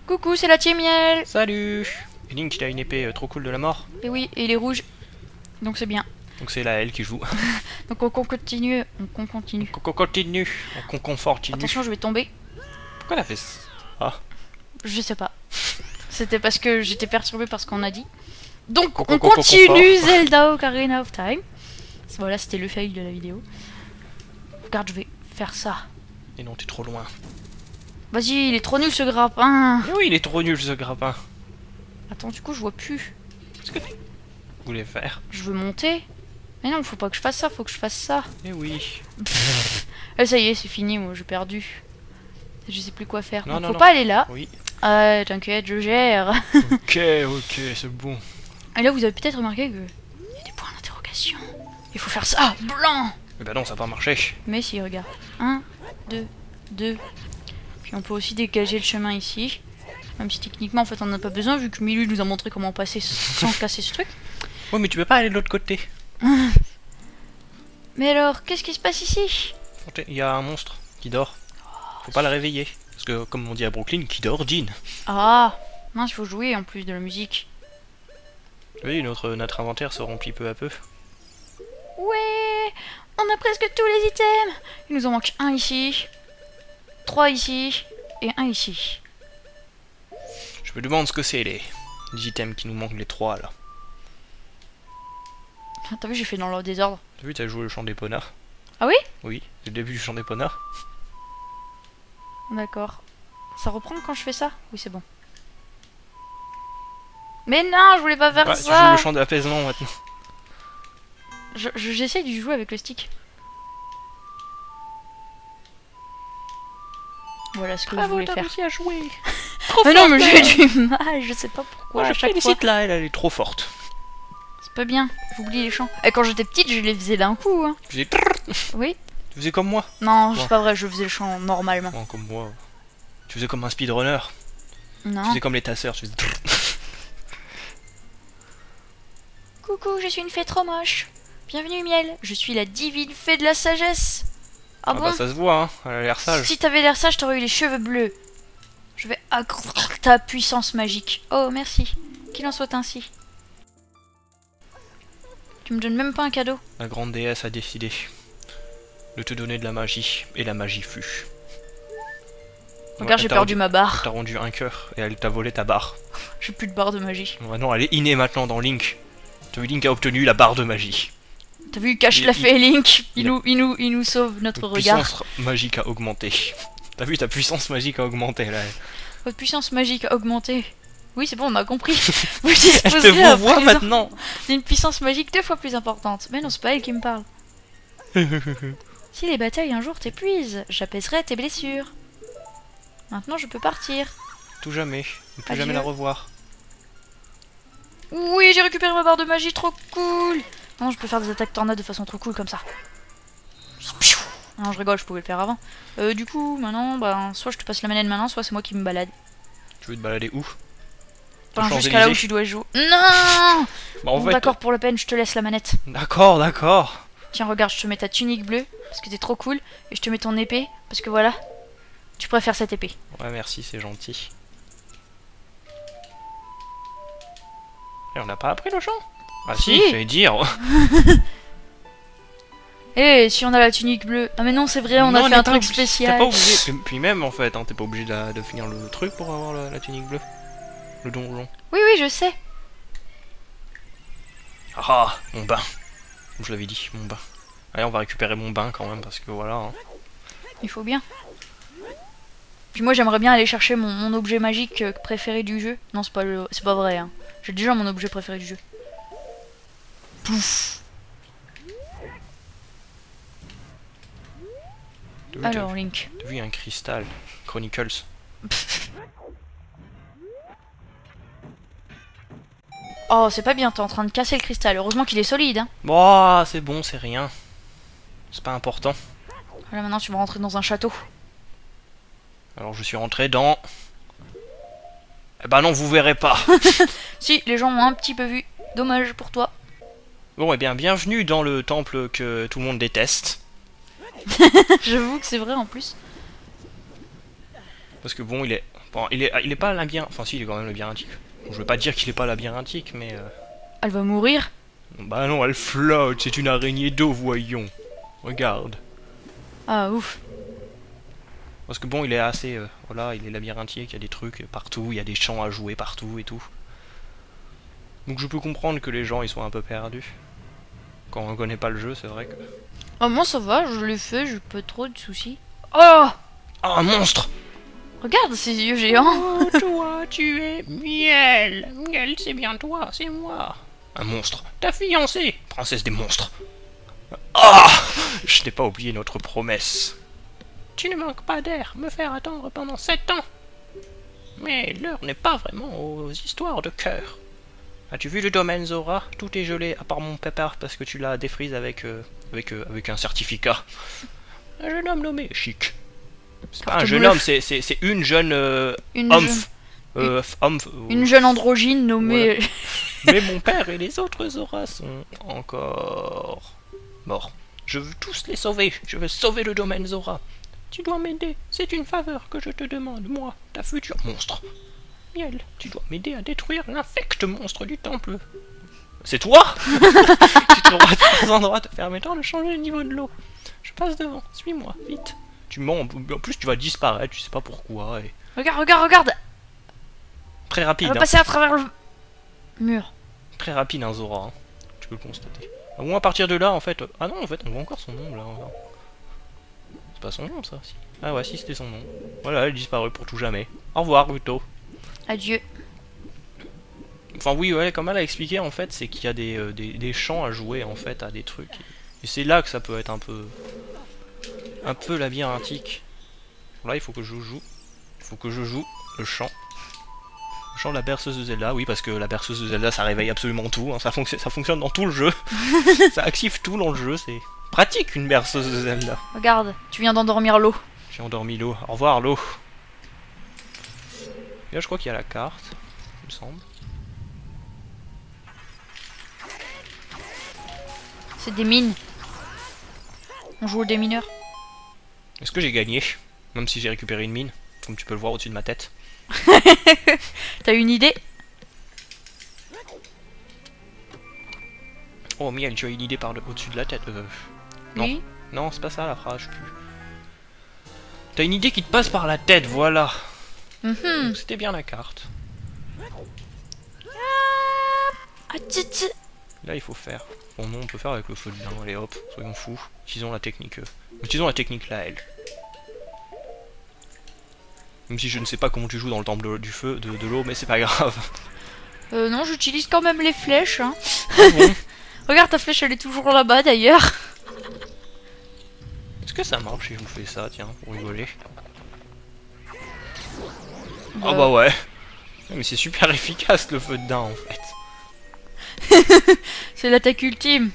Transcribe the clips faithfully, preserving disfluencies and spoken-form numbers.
Coucou, c'est la team Miel. Salut. Et Link, il a une épée euh, trop cool de la mort. Et oui, et il est rouge. Donc c'est bien. Donc c'est là elle qui joue. Donc on continue. On continue. On continue. On continue. Attention, je vais tomber. Pourquoi elle a fait ça? Ah. Je sais pas. C'était parce que j'étais perturbée par ce qu'on a dit. Donc Coco, on coco, continue confort. Zelda Ocarina of Time. Voilà, c'était le fail de la vidéo. Regarde, je vais faire ça. Et non, t'es trop loin. Vas-y, il est trop nul ce grappin. Mais oui, il est trop nul ce grappin. Attends, du coup, je vois plus. Qu'est-ce que tu voulais faire? Je veux monter. Mais non, faut pas que je fasse ça, faut que je fasse ça. Eh oui. Ah, ça y est, c'est fini, moi j'ai perdu. Je sais plus quoi faire. Non, Donc, non, faut non. pas aller là. Oui. Ah, t'inquiète, je gère. Ok, ok, c'est bon. Et là, vous avez peut-être remarqué que il y a des points d'interrogation. Il faut faire ça, blanc. Mais bah non, ça a pas marché. Mais si, regarde. Un, deux, deux. Puis on peut aussi dégager le chemin ici. Même si techniquement, en fait, on n'a pas besoin, vu que Milu nous a montré comment passer sans casser ce truc. Ouais, mais tu peux pas aller de l'autre côté. Mais alors, qu'est-ce qui se passe ici? Il y a un monstre qui dort. Faut pas le réveiller. Parce que, comme on dit à Brooklyn, qui dort, Jean. Ah, mince, il faut jouer en plus de la musique. Oui, notre, notre inventaire se remplit peu à peu. Ouais, on a presque tous les items. Il nous en manque un ici, trois ici et un ici. Je me demande ce que c'est les... les items qui nous manquent, les trois là. T'as vu, j'ai fait dans le désordre. T'as vu, t'as joué le chant des ponards? Ah oui? Oui, c'est le début du chant des ponards. D'accord. Ça reprend quand je fais ça? Oui, c'est bon. Mais non, je voulais pas faire Ouais, tu joues ça. le chant de l'apaisement maintenant. Je- je- J'essaie d'y jouer avec le stick. Voilà ce que je voulais faire. à jouer. Mais non, mais j'ai du mal, je sais pas pourquoi Moi, à je chaque fois. félicite là, elle, elle est trop forte. C'est pas bien, j'oublie les chants. Et quand j'étais petite, je les faisais d'un coup. Hein. Tu faisais... Oui? Tu faisais comme moi. Non, Ouais. c'est pas vrai, je faisais le chant normalement. Non, comme moi. Tu faisais comme un speedrunner. Tu Non. faisais comme les tasseurs. Tu faisais... Coucou, je suis une fée trop moche. Bienvenue Miel, je suis la divine fée de la sagesse. Ah, Ah bon? bah ça se voit, hein. Elle a l'air sage. Si t'avais l'air sage, t'aurais eu les cheveux bleus. Je vais accroître ta puissance magique. Oh, merci. Qu'il en soit ainsi. Tu me donnes même pas un cadeau. La grande déesse a décidé de te donner de la magie. Et la magie fut. Regarde, Ouais, j'ai elle t'a perdu rendu- ma barre. Elle t'a rendu un cœur et elle t'a volé ta barre. J'ai plus de barre de magie. Ouais, non, elle est innée maintenant dans Link. Tu vois, Link a obtenu la barre de magie. T'as vu, cache Il- la il- fée Link. Il, il a- nous, il, nous, il nous sauve notre Notre regard. puissance magique a augmenté. T'as vu, ta puissance magique a augmenté là. Votre puissance magique a augmenté. Oui, c'est bon, on a compris. Vous Elle te disposez à vous voit présent maintenant. d'une puissance magique deux fois plus importante. Mais non, c'est pas elle qui me parle. Si les batailles un jour t'épuisent, j'apaiserai tes blessures. Maintenant, je peux partir. Tout jamais. Ne plus Adieu. jamais la revoir. Oui, j'ai récupéré ma barre de magie, trop cool. Non, je peux faire des attaques tornades de façon trop cool comme ça. Non, je rigole, je pouvais le faire avant. Euh, du coup, maintenant, bah, soit je te passe la manette maintenant, soit c'est moi qui me balade. Tu veux te balader où? Enfin, Aux jusqu'à là où Champs-Élysées tu dois jouer. Non Bah, en Bon, fait... d'accord, pour la peine, je te laisse la manette. D'accord, d'accord. Tiens, regarde, je te mets ta tunique bleue, parce que t'es trop cool. Et je te mets ton épée, parce que voilà, tu préfères cette épée. Ouais, merci, c'est gentil. Et on n'a pas appris le chant? Ah si, Si. j'allais dire. Eh, si on a la tunique bleue. Ah mais non, c'est vrai, on Non, a fait n'est un pas truc obligé- spécial. T'es pas obligé. Puis- Puis même en fait, hein, t'es pas obligé de, la- de finir le truc pour avoir la, la tunique bleue. Le donjon. Oui, oui, je sais. Ah, mon bain. Comme je l'avais dit, mon bain. Allez, on va récupérer mon bain quand même parce que voilà. Hein. Il faut bien. Puis moi j'aimerais bien aller chercher mon, mon objet magique euh, préféré du jeu. Non, c'est pas le, c'est pas vrai. Hein. J'ai déjà mon objet préféré du jeu. Pouf. T'as vu, t'as Alors vu- Link. t'as vu un cristal Chronicles. Oh, c'est pas bien, t'es en train de casser le cristal. Heureusement qu'il est solide. Hein. Bon, c'est bon, c'est rien. C'est pas important. Voilà, maintenant tu vas rentrer dans un château. Alors je suis rentré dans... Eh ben non, vous verrez pas. Si, les gens ont un petit peu vu. Dommage pour toi. Bon, eh bien, bienvenue dans le temple que tout le monde déteste. J'avoue que c'est vrai en plus. Parce que bon, il est... Bon, il est, il est pas labyrinthique. Enfin, si, il est quand même labyrinthique. Je veux pas dire qu'il est pas labyrinthique, mais. Euh... Elle va mourir? Bah non, elle flotte. C'est une araignée d'eau, voyons. Regarde. Ah, ouf. Parce que bon, il est assez. Euh, voilà, il est labyrinthique, il y a des trucs partout, il y a des champs à jouer partout et tout. Donc je peux comprendre que les gens ils soient un peu perdus. Quand on connaît pas le jeu, c'est vrai que. Ah, moi ça va, je l'ai fait, j'ai pas trop de soucis. Oh! Oh, un monstre! Regarde ces yeux géants! Oh, toi, tu es Miel! Miel, c'est bien toi, c'est moi! Un monstre! Ta fiancée! Princesse des monstres! Ah! Je n'ai pas oublié notre promesse. Tu ne manques pas d'air, me faire attendre pendant sept ans! Mais l'heure n'est pas vraiment aux histoires de cœur. As-tu vu le domaine Zora? Tout est gelé, à part mon pépère parce que tu l'as défrise avec, euh, avec, euh, avec un certificat. Un jeune homme nommé Chic. C'est pas un jeune homme, c'est une jeune euh, une, homme, jeune... euh, homme euh, une jeune androgyne nommée... Voilà. Mais mon père et les autres Zora sont encore morts. Je veux tous les sauver, je veux sauver le domaine Zora. Tu dois m'aider, c'est une faveur que je te demande, moi, ta future monstre. Miel, tu dois m'aider à détruire l'infect monstre du temple. C'est toi? Tu trouveras trois endroits te permettant de changer le niveau de l'eau. Je passe devant, suis-moi, vite. Tu mens, en plus tu vas disparaître, tu sais pas pourquoi. Et... Regarde, regarde, regarde! Très rapide. Elle va hein. passer à travers le mur. Très rapide un Zora, hein. Tu peux le constater. Au moins à partir de là, en fait... Ah non, en fait, on voit encore son nom, là. C'est pas son nom, ça, si. Ah ouais, si, c'était son nom. Voilà, elle disparut pour tout jamais. Au revoir, Ruto. Adieu. Enfin oui, ouais, comme elle a expliqué en fait, c'est qu'il y a des, euh, des, des champs à jouer en fait, à des trucs. Et c'est là que ça peut être un peu... Un peu labyrinthique. Là, il faut que je joue. Il faut que je joue le chant. Le chant de la berceuse de Zelda, oui, parce que la berceuse de Zelda, ça réveille absolument tout. Hein, ça, fonc ça fonctionne dans tout le jeu. Ça active tout dans le jeu, c'est pratique une berceuse de Zelda. Regarde, tu viens d'endormir l'eau. J'ai endormi l'eau. Au revoir l'eau. Là, je crois qu'il y a la carte, il me semble. C'est des mines. On joue au démineur. Est-ce que j'ai gagné? Même si j'ai récupéré une mine, comme tu peux le voir au-dessus de ma tête. T'as une idée? Oh Miel, tu as une idée par le au-dessus de la tête. Euh... Non, Oui. non, c'est pas ça la phrase, je sais plus. T'as une idée qui te passe par la tête, voilà. Mm-hmm. C'était bien la carte. Ah, titi, titi. Là, il faut faire. Bon, non, on peut faire avec le feu de bain. Allez, hop, soyons fous. Utilisons la technique. Euh... Utilisons la technique là, elle. Même si je ne sais pas comment tu joues dans le temple du feu, de, de l'eau, mais c'est pas grave. Euh, non, j'utilise quand même les flèches. Hein. Ah bon? Regarde, ta flèche, elle est toujours là-bas d'ailleurs. Est-ce que ça marche si je vous fais ça, tiens, pour rigoler? Bah... Ah bah ouais. Mais c'est super efficace le feu de daim en fait. C'est l'attaque ultime.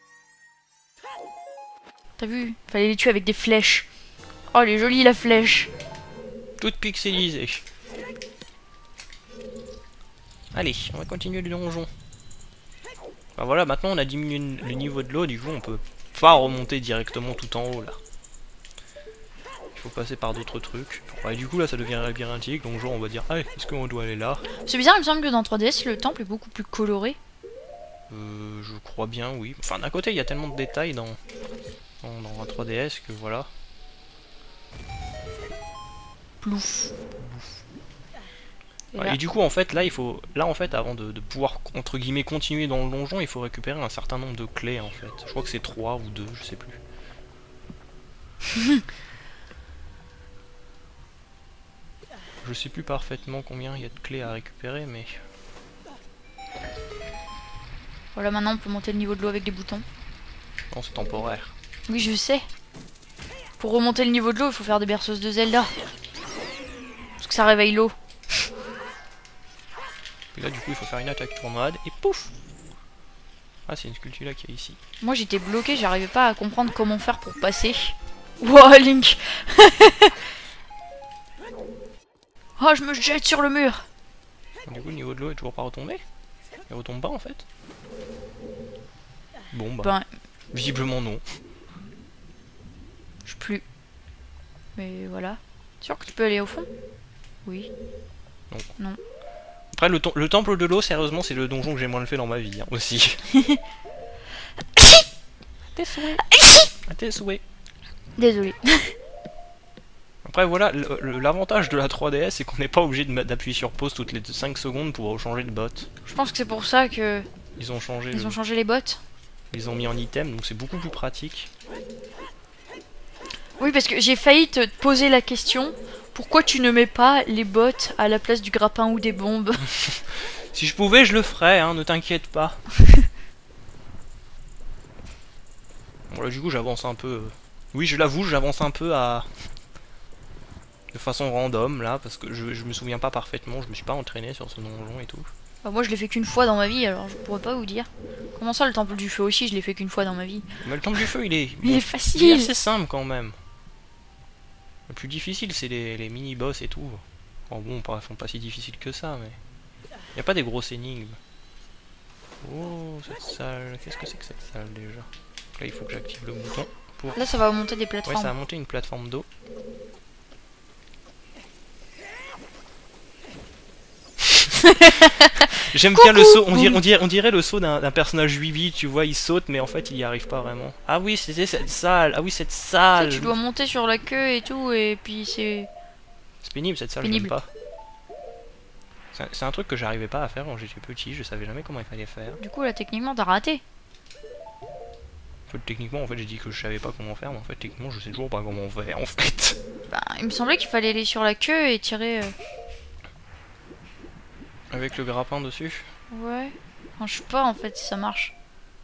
T'as vu? Fallait les tuer avec des flèches. Oh, elle est jolie la flèche. Toute pixelisée. Allez, on va continuer le donjon. Enfin voilà, maintenant on a diminué le niveau de l'eau, du coup on peut pas remonter directement tout en haut là. Il faut passer par d'autres trucs. Ouais, du coup là ça devient labyrinthique, donc genre on va dire, ah, est-ce qu'on doit aller là? C'est bizarre, il me semble que dans trois D S le temple est beaucoup plus coloré. Euh, je crois bien, oui. Enfin d'un côté il y a tellement de détails dans, dans, dans un trois D S que voilà. Plouf. Et, ouais, et du coup en fait là il faut là en fait avant de, de pouvoir entre guillemets continuer dans le donjon il faut récupérer un certain nombre de clés en fait. Je crois que c'est trois ou deux, je sais plus. Je sais plus parfaitement combien il y a de clés à récupérer mais... Voilà, maintenant on peut monter le niveau de l'eau avec des boutons. Non, c'est temporaire. Oui, je sais. Pour remonter le niveau de l'eau, il faut faire des berceuses de Zelda. Parce que ça réveille l'eau. Et là du coup il faut faire une attaque tournade et pouf. Ah c'est une sculpture là qui est ici. Moi j'étais bloqué, j'arrivais pas à comprendre comment faire pour passer. Wow, Link. Oh, je me jette sur le mur. Du coup le niveau de l'eau est toujours pas retombé. Il retombe pas en fait. Bon bah Ben, visiblement non. je sais plus. Mais voilà. Sûr que tu peux aller au fond? Oui. Non. Non. Après, le, le temple de l'eau, sérieusement, c'est le donjon que j'ai moins le fait dans ma vie, hein, aussi. Tes souhaits. À tes souhaits. Désolé. Après, voilà, l'avantage de la trois D S, c'est qu'on n'est pas obligé d'appuyer sur pause toutes les cinq secondes pour changer de bot. Je pense que c'est pour ça que... Ils ont changé, Ils le... ont changé les bots. Ils ont mis en item, donc c'est beaucoup plus pratique. Oui, parce que j'ai failli te poser la question. Pourquoi tu ne mets pas les bots à la place du grappin ou des bombes? Si je pouvais, je le ferais, hein, ne t'inquiète pas. Bon là, du coup, j'avance un peu... Oui, je l'avoue, j'avance un peu à... de façon random, là, parce que je, je me souviens pas parfaitement, je me suis pas entraîné sur ce donjon et tout. Bah moi, je l'ai fait qu'une fois dans ma vie, alors je pourrais pas vous dire. Comment ça, le temple du feu aussi, je l'ai fait qu'une fois dans ma vie? Mais le temple du feu, il est... Il est il est facile. assez simple, quand même. Le plus difficile, c'est les, les mini-boss et tout. Enfin bon, pas, sont pas si difficiles que ça, mais... Y a pas des grosses énigmes. Oh, cette salle... Qu'est-ce que c'est que cette salle, déjà? Là, il faut que j'active le bouton pour... Là, ça va monter des Ouais, plateformes. ça va monter une plateforme d'eau. J'aime bien le saut, on dirait, on dirait, on dirait le saut d'un personnage huit bits, tu vois, il saute mais en fait il y arrive pas vraiment. Ah oui, c'était cette salle, ah oui cette salle. Tu sais, tu dois monter sur la queue et tout, et puis c'est... C'est pénible cette salle, j'aime pas. C'est un truc que j'arrivais pas à faire quand j'étais petit, je savais jamais comment il fallait faire. Du coup là, techniquement, t'as raté. En fait, techniquement, en fait, j'ai dit que je savais pas comment faire, mais en fait, techniquement, je sais toujours pas comment faire, en fait. Bah, il me semblait qu'il fallait aller sur la queue et tirer... Euh... Avec le grappin dessus? Ouais. Enfin, je sais pas en fait si ça marche.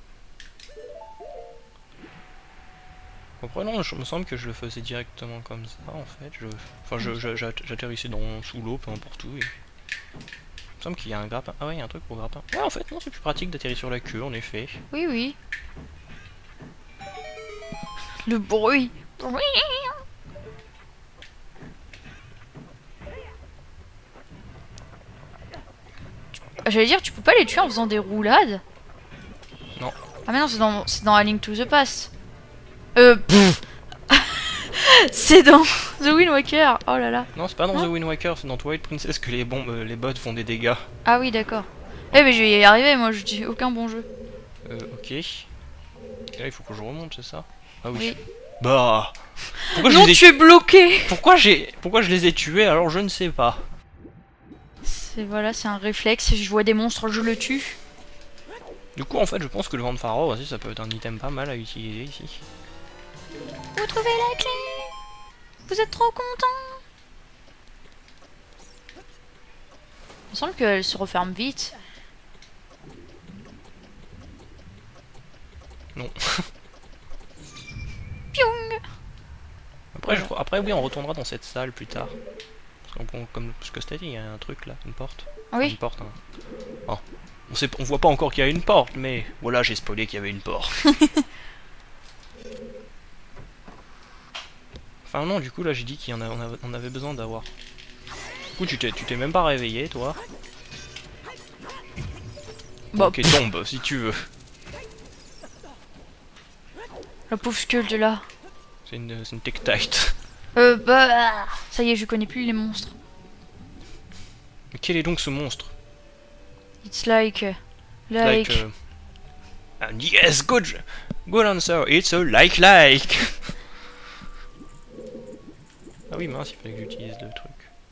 Après non, je me semble que je le faisais directement comme ça en fait. Je... Enfin, j'atterrissais dans sous l'eau, peu importe où. Et... Il me semble qu'il y a un grappin. Ah ouais, il y a un truc pour grappin. Ouais, en fait, non, c'est plus pratique d'atterrir sur la queue, en effet. Oui, oui. Le bruit. J'allais dire, tu peux pas les tuer en faisant des roulades? Non. Ah mais non, c'est dans, c'est dans A Link to the Past. Euh... C'est dans The Wind Waker. Oh là là. Non, c'est pas dans hein The Wind Waker, c'est dans Twilight Princess que les bombes, euh, les bots font des dégâts. Ah oui, d'accord. Eh mais je vais y arriver, moi je dis aucun bon jeu. Euh, ok. Et là, il faut que je remonte, c'est ça? Ah oui. Oui. Bah... Pourquoi non, je les ai... tu es bloqué. Pourquoi j'ai... Pourquoi je les ai tués alors je ne sais pas. C'est voilà, c'est un réflexe, si je vois des monstres, je le tue. Du coup, en fait, je pense que le vent de pharaon aussi, ça peut être un item pas mal à utiliser ici. Vous trouvez la clé? Vous êtes trop content? Il me semble qu'elle se referme vite. Non. Piong. Après, je... Après, oui, on retournera dans cette salle plus tard. Parce que, comme ce que c'était dit, il y a un truc là, une porte. Oui. Une porte, hein. Oh. On, sait, on voit pas encore qu'il y a une porte, mais voilà, j'ai spoilé qu'il y avait une porte. Enfin non, du coup là j'ai dit qu'on avait, on avait besoin d'avoir. Du coup tu t'es même pas réveillé toi. Bah, ok, tombe si tu veux. La pauvre sculpte là. C'est une, une Tektite. Euh bah... Ça y est, je connais plus les monstres. Mais quel est donc ce monstre? It's like... Uh, like... like uh... And yes, good, good answer, it's a like-like. Ah oui, mince, il fallait que j'utilise le truc.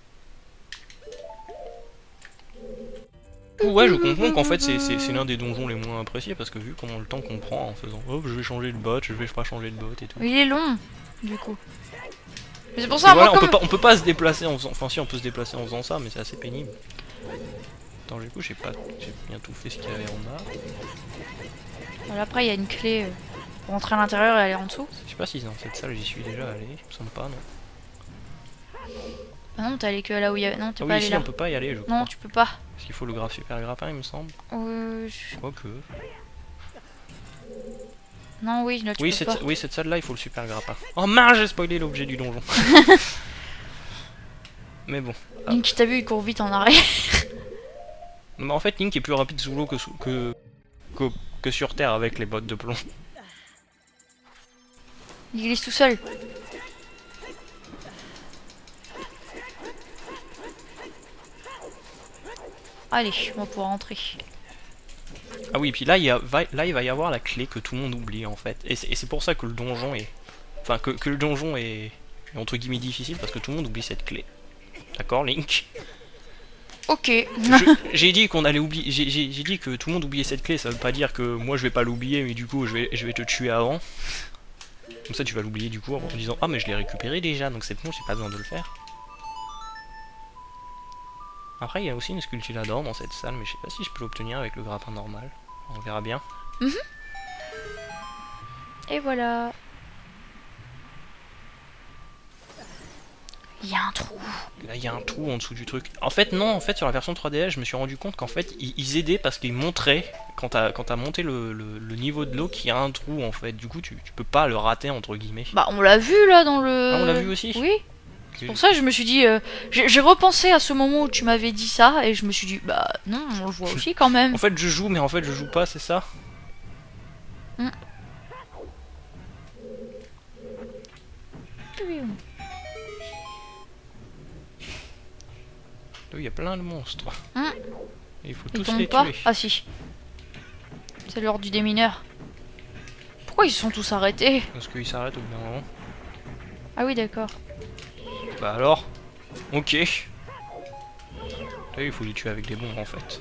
Ouais, je comprends qu'en fait c'est l'un des donjons les moins appréciés parce que vu comment le temps qu'on prend en faisant oh je vais changer de bot, je vais pas changer de bot et tout. Il est long, du coup. Mais c'est pour ça, voilà, moi, on, comme... peut pas, on peut pas se déplacer en faisant... Enfin si, on peut se déplacer en faisant ça, mais c'est assez pénible. Attends, du coup, j'ai pas... J'ai bien tout fait ce qu'il y avait en bas. Voilà, après, il y a une clé euh, pour entrer à l'intérieur et aller en dessous. Je sais pas si dans cette salle j'y suis déjà allé, il me semble pas, non. Ah non, t'es allé que là où il y avait... Non, t'es ah pas oui, allé ici, là. on peut pas y aller, je crois. Non, tu peux pas. Parce qu'il faut le graphe super grappin, il me semble. Euh... Je... Quoique... Non, oui, là, tu oui, peux cette, pas. Oui, cette salle-là, il faut le super grappin. Oh mince, j'ai spoilé l'objet du donjon. Mais bon. Ah. Link, t'as vu, il court vite en arrière. Mais en fait, Link est plus rapide sous l'eau que, sous... que... que que sur Terre avec les bottes de plomb. Il glisse tout seul. Allez, on va pouvoir entrer. Ah oui, puis là il, y a, va, là, il va y avoir la clé que tout le monde oublie en fait. Et c'est pour ça que le donjon est... Enfin, que, que le donjon est, est entre guillemets difficile, parce que tout le monde oublie cette clé. D'accord, Link? Ok. J'ai dit qu'on allait oublier... J'ai dit que tout le monde oubliait cette clé, ça veut pas dire que moi je vais pas l'oublier, mais du coup je vais, je vais te tuer avant. Comme ça tu vas l'oublier du coup en disant ah mais je l'ai récupéré déjà, donc c'est bon, j'ai pas besoin de le faire. Après il y a aussi une sculpture là-dedans dans cette salle, mais je sais pas si je peux l'obtenir avec le grappin normal. On verra bien. Mmh. Et voilà. Il y a un trou. Là il y a un trou en dessous du truc. En fait non, en fait sur la version trois D S je me suis rendu compte qu'en fait ils, ils aidaient parce qu'ils montraient quand t'as quand t'as monté le, le, le niveau de l'eau qu'il y a un trou en fait. Du coup tu, tu peux pas le rater entre guillemets. Bah on l'a vu là dans le... Ah on l'a vu aussi? Oui. C'est pour ça que je me suis dit... Euh, J'ai repensé à ce moment où tu m'avais dit ça et je me suis dit bah non on le voit aussi quand même. En fait je joue mais en fait je joue pas, c'est ça? Mm. Il y a plein de monstres. Mm. Et il faut Ils tous tombent les pas. tuer. Ah si. C'est l'heure du démineur. Pourquoi ils sont tous arrêtés? Parce qu'ils s'arrêtent au bout d'un moment. Ah oui d'accord. Bah alors? Ok. Là il faut les tuer avec des bombes en fait.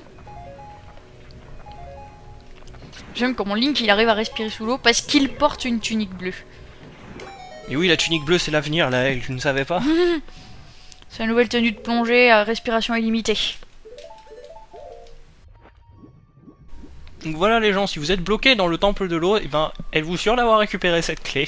J'aime comment Link il arrive à respirer sous l'eau parce qu'il porte une tunique bleue. Et oui la tunique bleue c'est l'avenir là, tu ne savais pas? C'est la nouvelle tenue de plongée à respiration illimitée. Donc voilà les gens, si vous êtes bloqués dans le temple de l'eau, et ben êtes-vous sûr d'avoir récupéré cette clé?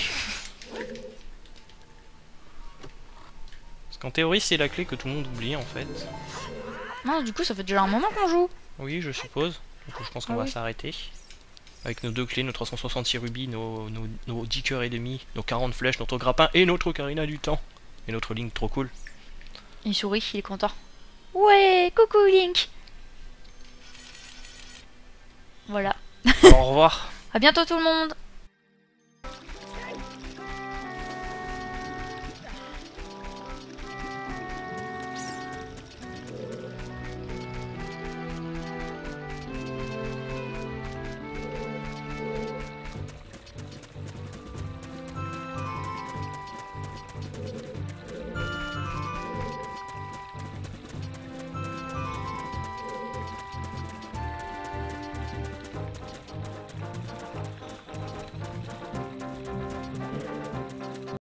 Parce qu'en théorie c'est la clé que tout le monde oublie en fait. Non, du coup ça fait déjà un moment qu'on joue. Oui je suppose. Donc je pense qu'on Ah va oui. s'arrêter. Avec nos deux clés, nos trois cent soixante-six rubis, nos, nos, nos dix cœurs et demi, nos quarante flèches, notre grappin et notre ocarina du temps. Et notre Link trop cool. Il sourit, il est content. Ouais, coucou Link. Voilà. Alors, au revoir. À bientôt tout le monde.